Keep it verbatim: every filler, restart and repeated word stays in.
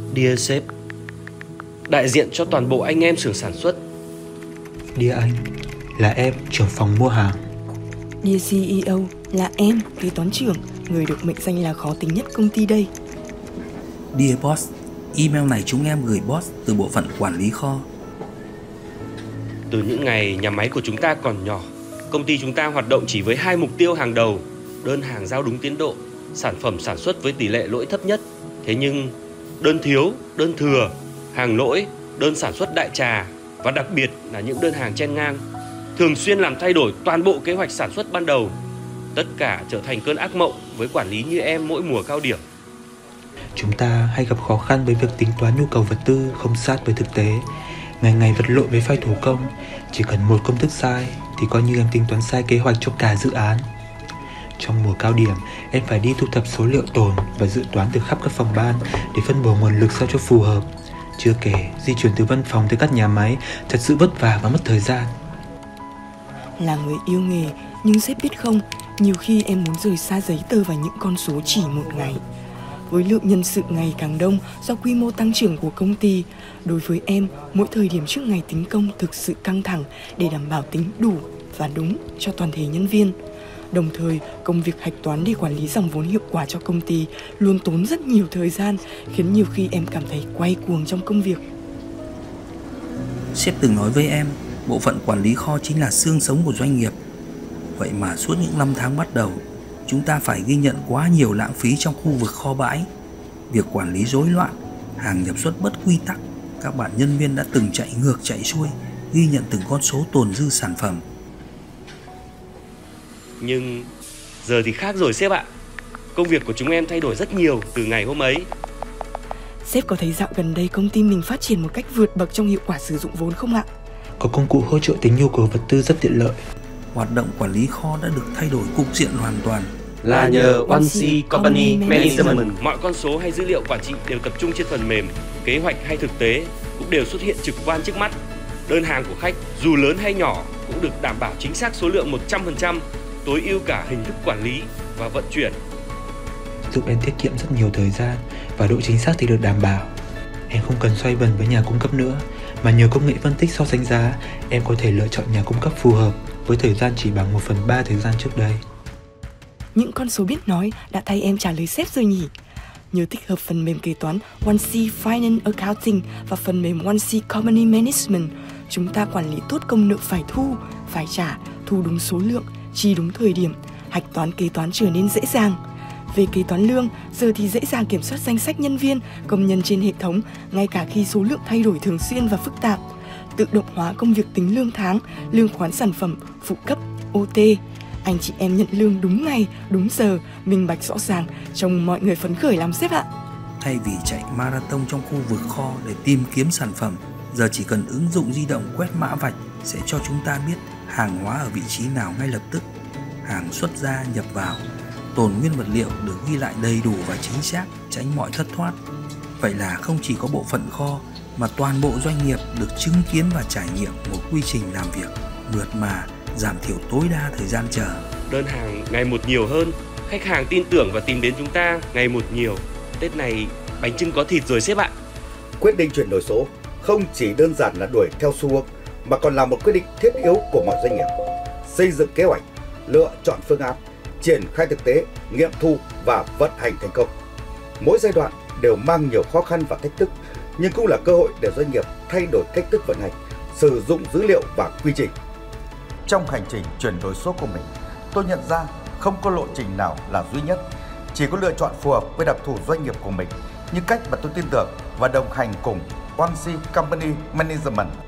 Dear sếp, đại diện cho toàn bộ anh em xưởng sản xuất. Dear anh, là em, trưởng phòng mua hàng. Dear xê e ô, là em, kế toán trưởng, người được mệnh danh là khó tính nhất công ty đây. Dear boss, email này chúng em gửi boss từ bộ phận quản lý kho. Từ những ngày nhà máy của chúng ta còn nhỏ, công ty chúng ta hoạt động chỉ với hai mục tiêu hàng đầu: đơn hàng giao đúng tiến độ, sản phẩm sản xuất với tỷ lệ lỗi thấp nhất. Thế nhưng đơn thiếu, đơn thừa, hàng lỗi, đơn sản xuất đại trà và đặc biệt là những đơn hàng chen ngang thường xuyên làm thay đổi toàn bộ kế hoạch sản xuất ban đầu. Tất cả trở thành cơn ác mộng với quản lý như em mỗi mùa cao điểm. Chúng ta hay gặp khó khăn với việc tính toán nhu cầu vật tư không sát với thực tế. Ngày ngày vật lộn với file thủ công, chỉ cần một công thức sai thì coi như em tính toán sai kế hoạch cho cả dự án. Trong mùa cao điểm, em phải đi thu thập số liệu tồn và dự toán từ khắp các phòng ban để phân bổ nguồn lực sao cho phù hợp. Chưa kể, di chuyển từ văn phòng tới các nhà máy thật sự vất vả và mất thời gian. Là người yêu nghề, nhưng sếp biết không, nhiều khi em muốn rời xa giấy tờ và những con số chỉ một ngày. Với lượng nhân sự ngày càng đông do quy mô tăng trưởng của công ty, đối với em, mỗi thời điểm trước ngày tính công thực sự căng thẳng để đảm bảo tính đủ và đúng cho toàn thể nhân viên. Đồng thời, công việc hạch toán để quản lý dòng vốn hiệu quả cho công ty luôn tốn rất nhiều thời gian, khiến nhiều khi em cảm thấy quay cuồng trong công việc. Sếp từng nói với em, bộ phận quản lý kho chính là xương sống của doanh nghiệp. Vậy mà suốt những năm tháng bắt đầu, chúng ta phải ghi nhận quá nhiều lãng phí trong khu vực kho bãi. Việc quản lý rối loạn, hàng nhập xuất bất quy tắc, các bạn nhân viên đã từng chạy ngược chạy xuôi, ghi nhận từng con số tồn dư sản phẩm. Nhưng giờ thì khác rồi sếp ạ. Công việc của chúng em thay đổi rất nhiều từ ngày hôm ấy. Sếp có thấy dạo gần đây công ty mình phát triển một cách vượt bậc trong hiệu quả sử dụng vốn không ạ? Có công cụ hỗ trợ tính nhu cầu vật tư rất tiện lợi. Hoạt động quản lý kho đã được thay đổi cục diện hoàn toàn. Là nhờ One C Company Management. Mọi con số hay dữ liệu quản trị đều tập trung trên phần mềm. Kế hoạch hay thực tế cũng đều xuất hiện trực quan trước mắt. Đơn hàng của khách dù lớn hay nhỏ cũng được đảm bảo chính xác số lượng một trăm phần trăm, tối ưu cả hình thức quản lý và vận chuyển. Giúp em tiết kiệm rất nhiều thời gian và độ chính xác thì được đảm bảo. Em không cần xoay vần với nhà cung cấp nữa, mà nhờ công nghệ phân tích so sánh giá, em có thể lựa chọn nhà cung cấp phù hợp với thời gian chỉ bằng một phần ba thời gian trước đây. Những con số biết nói đã thay em trả lời sếp rồi nhỉ? Nhờ tích hợp phần mềm kế toán One C Finance Accounting và phần mềm One C Company Management, chúng ta quản lý tốt công nợ phải thu, phải trả, thu đúng số lượng, chi đúng thời điểm, hạch toán kế toán trở nên dễ dàng. Về kế toán lương, giờ thì dễ dàng kiểm soát danh sách nhân viên, công nhân trên hệ thống, ngay cả khi số lượng thay đổi thường xuyên và phức tạp. Tự động hóa công việc tính lương tháng, lương khoán sản phẩm, phụ cấp, ô tê. Anh chị em nhận lương đúng ngày, đúng giờ, minh bạch rõ ràng, trông mọi người phấn khởi lắm sếp ạ. Thay vì chạy marathon trong khu vực kho để tìm kiếm sản phẩm, giờ chỉ cần ứng dụng di động quét mã vạch sẽ cho chúng ta biết hàng hóa ở vị trí nào ngay lập tức. Hàng xuất ra nhập vào, tồn nguyên vật liệu được ghi lại đầy đủ và chính xác, tránh mọi thất thoát. Vậy là không chỉ có bộ phận kho mà toàn bộ doanh nghiệp được chứng kiến và trải nghiệm một quy trình làm việc mượt mà, giảm thiểu tối đa thời gian chờ. Đơn hàng ngày một nhiều hơn, khách hàng tin tưởng và tìm đến chúng ta ngày một nhiều. Tết này bánh chưng có thịt rồi sếp ạ. Quyết định chuyển đổi số không chỉ đơn giản là đuổi theo xu hướng mà còn là một quyết định thiết yếu của mọi doanh nghiệp. Xây dựng kế hoạch, lựa chọn phương án, triển khai thực tế, nghiệm thu và vận hành thành công. Mỗi giai đoạn đều mang nhiều khó khăn và thách thức, nhưng cũng là cơ hội để doanh nghiệp thay đổi cách thức vận hành, sử dụng dữ liệu và quy trình. Trong hành trình chuyển đổi số của mình, tôi nhận ra không có lộ trình nào là duy nhất, chỉ có lựa chọn phù hợp với đặc thù doanh nghiệp của mình, như cách mà tôi tin tưởng và đồng hành cùng One C Company Management.